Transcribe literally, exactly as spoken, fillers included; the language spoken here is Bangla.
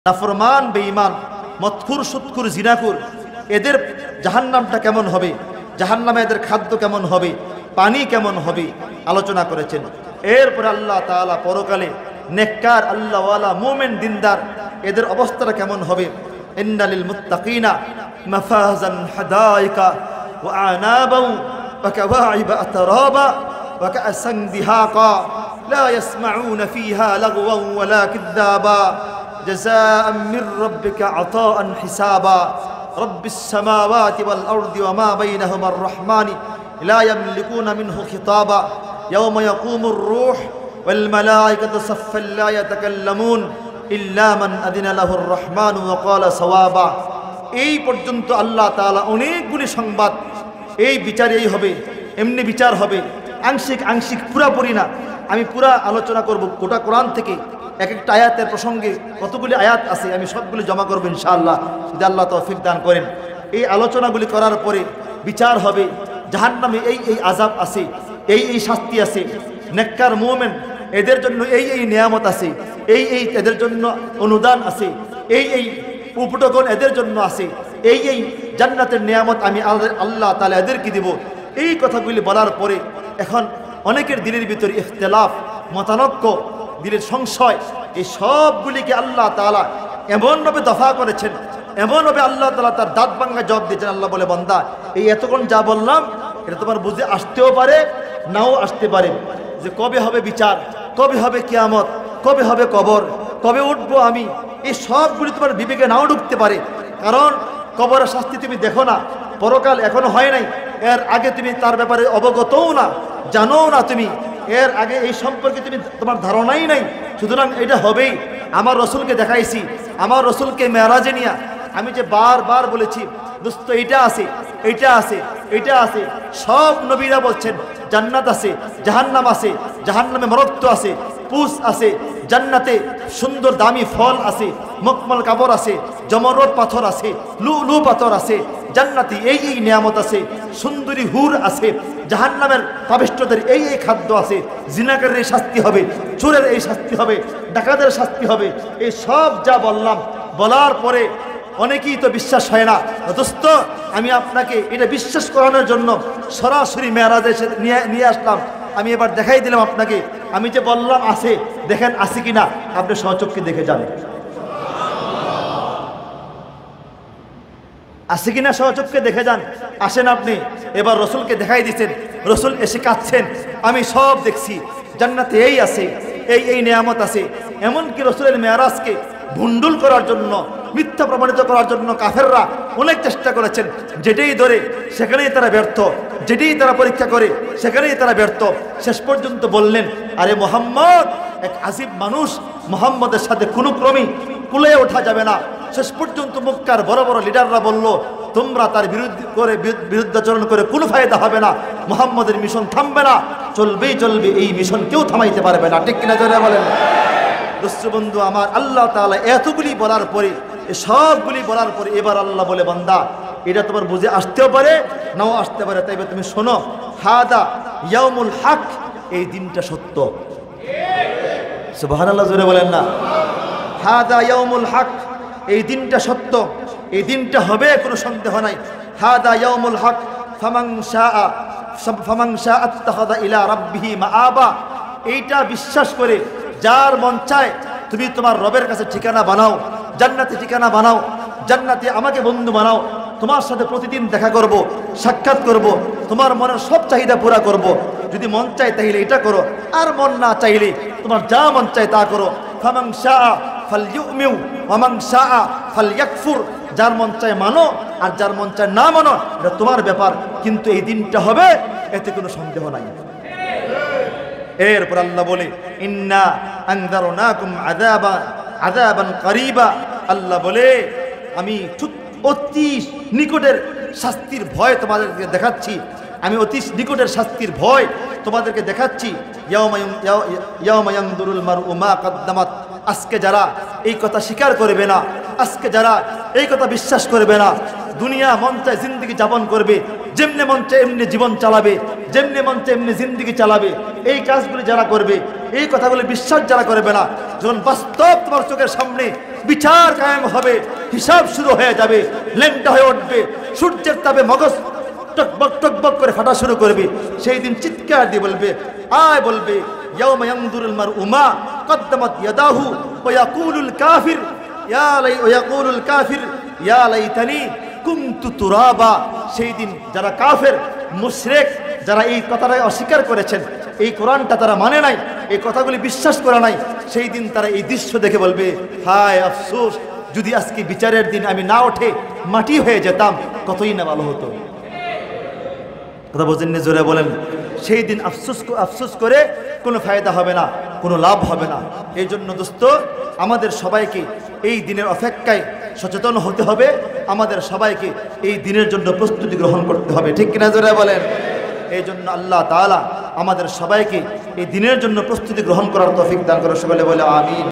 নাফরমান বেঈমান মদখুর সুদখুর জিনাকুর এদের জাহান্নামটা কেমন হবে, জাহান্নামে এদের খাদ্য কেমন হবে, পানি কেমন হবে আলোচনা করেছেন। এরপরে আল্লাহ তাআলা পরকালে নেককার আল্লাহওয়ালা মুমিন দিনদার এদের অবস্থাটা কেমন হবে। ইন্না লিল মুত্তাকিনা মাফাজান হাদাইকা ওয়া আনাবাও ওয়া কাওয়াইবা আতরাবা ওয়া কাআসান দিহাকা লা ইয়াসমাউনা ফিহা লাগওয়ান ওয়ালা কিযাবা جزاء من ربك عطاء حسابا رب السماوات والأرض وما بينهما الرحمن لا يملكون منه خطابا يوم يقوم الروح والملائكة صفا لا يتكلمون إلا من أذن له الرحمن وقال صوابا। এই পর্যন্ত আল্লাহ তাআলা অনেকগুলি সংবাদ, এই বিচার এই হবে, এমনি বিচার হবে, আংশিক আংশিক পুরাপুরি না। আমি পুরা আলোচনা করব গোটা কোরআন থেকে এক একটা আয়াতের প্রসঙ্গে কতগুলি আয়াত আছে আমি সবগুলি জমা করব ইনশাআল্লাহ, যদি আল্লাহ তৌফিক দান করেন। এই আলোচনাগুলি করার পরে বিচার হবে, জাহান্নামে এই এই আযাব আছে, এই এই শাস্তি আছে, নেককার মুমিন এদের জন্য এই এই নিয়ামত আছে, এই এই এদের জন্য অনুদান আছে, এই এই উপটকন এদের জন্য আছে, এই এই জান্নাতের নিয়ামত আমি আল্লাহ তাআলা এদেরকে দিব। এই কথাগুলি বলার পরে এখন অনেকের দিলের ভিতরে ইখতিলাফ, মতানক্য, দিলের সংশয়, এই সবগুলিকে আল্লাহ তাআলা এমনভাবে দফা করেছেন, এমনভাবে আল্লাহ তাআলা তার দাঁত ভাঙা জবাব দিয়েছেন। আল্লাহ বলে, বান্দা এই এতক্ষণ যা বললাম এটা তোমার বুঝে আসতেও পারে নাও আসতে পারে, যে কবে হবে বিচার, কবে হবে কিয়ামত, কবে হবে কবর, কবে উঠবো আমি, এই সবগুলি তোমার বিবেকে নাও ঢুকতে পারে। কারণ কবরের শাস্তি তুমি দেখো না, পরকাল এখনো হয় নাই, এর আগে তুমি তার ব্যাপারে অবগতও না, জানো না, তুমি এর আগে এই সম্পর্কে তুমি তোমার ধারণাই নাই। সুতরাং এটা হবেই। আমার রসুলকে দেখাইছি, আমার রসুলকে মেরাজে নিয়া আমি যে বারবার বলেছি দোস্ত এইটা আছে, এইটা আছে, এইটা আছে, সব নবীরা বলছেন জান্নাত আছে, জাহান্নাম আছে, জাহান্নামে মরত্ব আছে, পুস আছে, জান্নাতে সুন্দর দামি ফল আছে, মকমল কাপড় আছে, জমরদ পাথর আছে, লুলু পাথর আছে, জান্নাতি এই এই নিয়ামত আছে, সুন্দরী হুর আছে, জাহান্নামের পাপিষ্ঠদের এই এই খাদ্য আছে, জিনাকারের এই শাস্তি হবে, চোরের এই শাস্তি হবে, ডাকাতের শাস্তি হবে। এই সব যা বললাম, বলার পরে অনেকেই তো বিশ্বাস হয় না। দোস্ত আমি আপনাকে এটা বিশ্বাস করানোর জন্য সরাসরি মেরাজে নিয়ে নিয়ে আসলাম। আমি এবার দেখাই দিলাম আপনাকে, আমি যে বললাম আছে, দেখেন আছে কিনা, আপনি স্বচক্ষে দেখে যান আছে কিনা, স্বচক্ষে দেখে যান। আসেন আপনি, এবার রসুলকে দেখাই দিচ্ছেন, রসুল এসে কাঁদছেন, আমি সব দেখছি, জান্নাতে এই আছে, এই এই নিয়ামত আছে। এমনকি রসুলের মেরাজকে ভুন্ডুল করার জন্য, মিথ্যা প্রমাণিত করার জন্য কাফেররা অনেক চেষ্টা করেছেন। যেটাই ধরে সেখানেই তারা ব্যর্থ, যেটাই তারা পরীক্ষা করে সেখানেই তারা ব্যর্থ। শেষ পর্যন্ত বললেন, আরে মোহাম্মদ এক আজিব মানুষ, মোহাম্মদের সাথে কোনো ক্রমেই কুলে ওঠা যাবে না। শেষ পর্যন্ত মক্কার বড় বড় লিডাররা বলল, তোমরা তার বিরুদ্ধে করে বিরুদ্ধাচরণ করে কোনো ফায়দা হবে না, মোহাম্মদের মিশন থামবে না, চলবেই চলবে, এই মিশন কেউ থামাইতে পারবে না। ঠিক কিনা জোরে বলেন। দোস্ত বন্ধু আমার, আল্লাহ তাআলা এতগুলি বলার পরে, সবগুলি বলার পরে এবার আল্লাহ বলে, বান্দা এটা তোমার বুঝে আসতেও পারে নাও আসতে পারে, তাইবে তুমি শোনো, হাদা ইয়াউমুল হক, এই দিনটা সত্য। সুবহানাল্লাহ জোরে বলেন না। হাদা ইয়াউমুল হক, এই দিনটা সত্য, এই দিনটা হবে, কোনো সন্দেহ নাই। হাদা ইয়াউমুল হক ফামান শাআ ফামান শাআ আত্তাখাযা ইলা রাব্বিহি মাআবা। এইটা বিশ্বাস করে যার মন চায় তুমি তোমার রবের কাছে ঠিকানা বানাও, জান্নাতে ঠিকানা বানাও, জান্নাতে আমাকে বন্ধু বানাও, তোমার সাথে প্রতিদিন দেখা করব, সাক্ষাৎ করব, তোমার মনের সব চাহিদা পুরা করব। যদি মন চায় তাহলে এটা করো, আর মন না চাইলে তোমার যা মন চায় তা করো। ফামান শাআ ফালইউমিন ওয়া মান শাআ ফালইয়াকফুর। যার মন চায় মানো, আর যার মন চায় না মানো, এটা তোমার ব্যাপার, কিন্তু এই দিনটা হবে, এতে কোনো সন্দেহ নাই। এরপর আল্লাহ বলে, ইন্না আনযারনাকুম আযাবা আযাবান করিবা। আল্লাহ বলে, আমি অতি নিকটের শাস্তির ভয় তোমাদেরকে দেখাচ্ছি, আমি অতি নিকটের শাস্তির ভয় তোমাদেরকে দেখাচ্ছি। ইয়াওমা ইয়ানদুরুল মারউ মা কদ্দামাত। আজকে যারা এই কথা স্বীকার করবে না, আজকে যারা এই কথা বিশ্বাস করবে না, দুনিয়া মন চায় জিন্দগি যাপন করবে, যেমনে মন চায় এমনি জীবন চালাবে, যেমনি মন তেমনি জিন্দিগি চালাবে, এই কাজগুলি যারা করবে, এই কথাগুলি বিশ্বাস যারা করবে না, যখন বাস্তব তোমার চোখের সামনে বিচার কায়েম হবে, হিসাব শুরু হয়ে যাবে, ল্যাংটা হয়ে উঠবে, সূর্যের তাপে মগজ টকবক টকবক করে ফাটা শুরু করবে, সেই দিন চিৎকার দিয়ে বলবে, আয় বলবে ইয়াউমা ইয়ানজুরুল মারউ মা কদ্দামাত ইয়াদাহু ওয়া ইয়াকুলুল কাফির ইয়া লাই ওয়া ইয়াকুলুল কাফির ইয়া লাইতানি কুনতু তুরাবা। সেই দিন যারা কাফের মুশরিক, যারা এই কথাটা অস্বীকার করেছেন, এই কোরআনটা তারা মানে নাই, এই কথাগুলি বিশ্বাস করে নাই, সেই দিন তারা এই দৃশ্য দেখে বলবে, হায় আফসোস, যদি আজকে বিচারের দিন আমি না উঠে মাটি হয়ে যেতাম, কতই না ভালো হতো। কথা বোঝেন, জোরে বলেন। সেই দিন আফসোস আফসোস করে কোনো ফায়দা হবে না, কোনো লাভ হবে না। এই জন্য দোস্ত, আমাদের সবাইকে এই দিনের অপেক্ষায় সচেতন হতে হবে, আমাদের সবাইকে এই দিনের জন্য প্রস্তুতি গ্রহণ করতে হবে, ঠিক কিনা জোরে বলেন। এই জন্য আল্লাহ তাআলা আমাদের সবাইকে এই দিনের জন্য প্রস্তুতি গ্রহণ করার তৌফিক দান করে, সকলে বলে আমিন।